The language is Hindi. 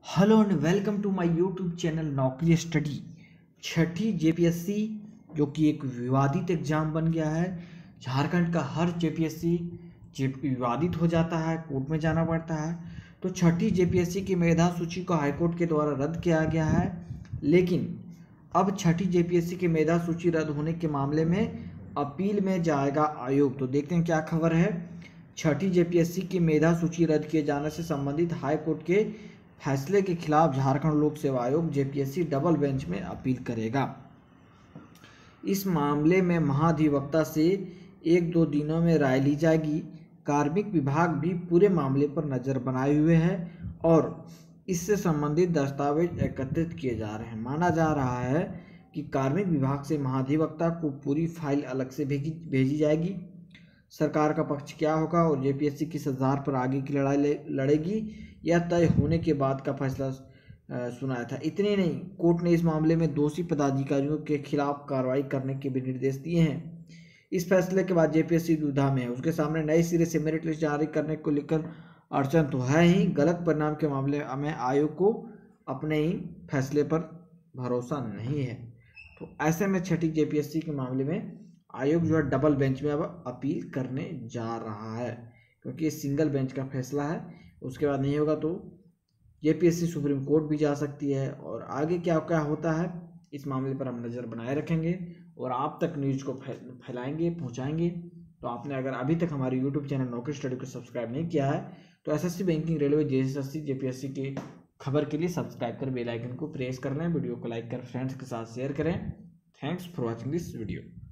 Hello and welcome to my YouTube channel Naukri study. छठी जेपीएससी जो कि एक विवादित एग्जाम बन गया है। झारखंड का हर जेपीएससी विवादित हो जाता है, कोर्ट में जाना पड़ता है। तो छठी जेपीएससी की मेधा सूची को हाईकोर्ट के द्वारा रद्द किया गया है, लेकिन अब छठी जेपीएससी की मेधा सूची रद्द होने के मामले में अपील में जाएगा आयोग। तो देखते हैं क्या खबर है। छठी जेपीएससी की मेधा सूची रद्द किए जाने से संबंधित हाई कोर्ट के फैसले के खिलाफ झारखंड लोक सेवा आयोग जेपीएससी डबल बेंच में अपील करेगा। इस मामले में महाधिवक्ता से 1-2 दिनों में राय ली जाएगी। कार्मिक विभाग भी पूरे मामले पर नज़र बनाए हुए है और इससे संबंधित दस्तावेज एकत्रित किए जा रहे हैं। माना जा रहा है कि कार्मिक विभाग से महाधिवक्ता को पूरी फाइल अलग से भेजी जाएगी। सरकार का पक्ष क्या होगा और जेपीएससी किस आधार पर आगे की लड़ाई लड़ेगी, यह तय होने के बाद का फैसला सुनाया था। इतने नहीं, कोर्ट ने इस मामले में दोषी पदाधिकारियों के खिलाफ कार्रवाई करने के भी निर्देश दिए हैं। इस फैसले के बाद जेपीएससी दुविधा में है। उसके सामने नए सिरे से मेरिट लिस्ट जारी करने को लेकर अड़चन तो है ही, गलत परिणाम के मामले में आयोग को अपने ही फैसले पर भरोसा नहीं है। तो ऐसे में छठी जेपीएससी के मामले में आयोग जो है डबल बेंच में अब अपील करने जा रहा है, क्योंकि ये सिंगल बेंच का फैसला है। उसके बाद नहीं होगा तो जेपीएससी सुप्रीम कोर्ट भी जा सकती है। और आगे क्या क्या होता है इस मामले पर हम नज़र बनाए रखेंगे और आप तक न्यूज़ को फैलाएंगे, पहुंचाएंगे। तो आपने अगर अभी तक हमारे यूट्यूब चैनल नौकरी स्टडी को सब्सक्राइब नहीं किया है तो SSC, banking, railway, JSSC, JPSC की खबर के लिए सब्सक्राइब कर बेल आइकन को प्रेस कर लें। वीडियो को लाइक कर फ्रेंड्स के साथ शेयर करें। Thanks for watching this video.